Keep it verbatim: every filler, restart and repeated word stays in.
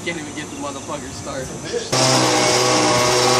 can't even get the motherfucker started. It's a bitch.